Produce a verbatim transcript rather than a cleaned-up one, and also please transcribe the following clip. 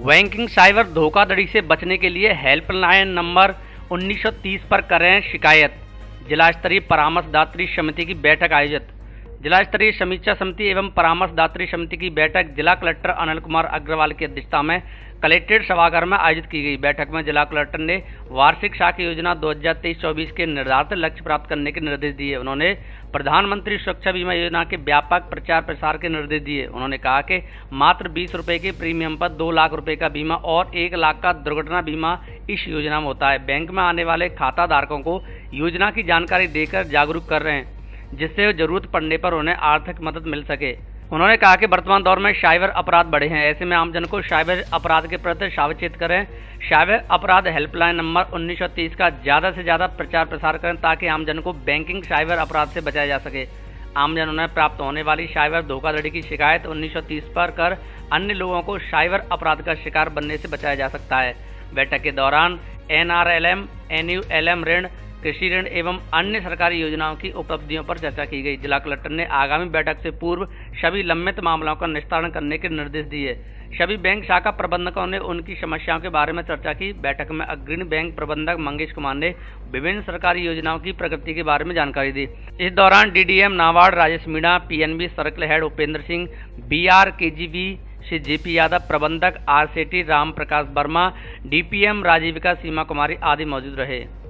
Banking cyber धोखाधड़ी से बचने के लिए हेल्पलाइन नंबर उन्नीस सौ तीस पर करें शिकायत। जिला स्तरीय परामर्शदात्री समिति की बैठक आयोजित। जिला स्तरीय समीक्षा समिति एवं परामर्शदात्री समिति की बैठक जिला कलेक्टर अनिल कुमार अग्रवाल की अध्यक्षता में कलेक्ट्रेट सभागार में आयोजित की गई। बैठक में जिला कलेक्टर ने वार्षिक साख योजना दो हज़ार तेईस चौबीस के निर्धारित लक्ष्य प्राप्त करने के निर्देश दिए। उन्होंने प्रधानमंत्री सुरक्षा बीमा योजना के व्यापक प्रचार प्रसार के निर्देश दिए। उन्होंने कहा कि मात्र बीस रुपए के प्रीमियम पर दो लाख रुपए का बीमा और एक लाख का दुर्घटना बीमा इस योजना में होता है। बैंक में आने वाले खाता धारकों को योजना की जानकारी देकर जागरूक कर रहे हैं, जिससे जरूरत पड़ने पर उन्हें आर्थिक मदद मिल सके। उन्होंने कहा कि वर्तमान दौर में साइबर अपराध बढ़े हैं, ऐसे में आमजन को साइबर अपराध के प्रति सावचेत करें। साइबर अपराध हेल्पलाइन नंबर उन्नीस सौ तीस का ज़्यादा से ज़्यादा प्रचार प्रसार करें ताकि आमजन को बैंकिंग साइबर अपराध से बचाया जा सके। आमजन उन्हें प्राप्त होने वाली साइबर धोखाधड़ी की शिकायत उन्नीस सौ तीस पर कर अन्य लोगों को साइबर अपराध का शिकार बनने से बचाया जा सकता है। बैठक के दौरान N R L M, N U L M ऋण, कृषि ऋण एवं अन्य सरकारी योजनाओं की उपलब्धियों पर चर्चा की गई। जिला कलेक्टर ने आगामी बैठक से पूर्व सभी लंबित मामलों का निस्तारण करने के निर्देश दिए। सभी बैंक शाखा प्रबंधकों ने उनकी समस्याओं के बारे में चर्चा की। बैठक में अग्रणी बैंक प्रबंधक मंगेश कुमार ने विभिन्न सरकारी योजनाओं की प्रगति के बारे में जानकारी दी। इस दौरान D D M NABARD Rajesh Meena, P N B circle head Upendra Singh, B R K G B से जे पी यादव, प्रबंधक R C T Ram Prakash Verma, D P M Rajeevika Seema Kumari आदि मौजूद रहे।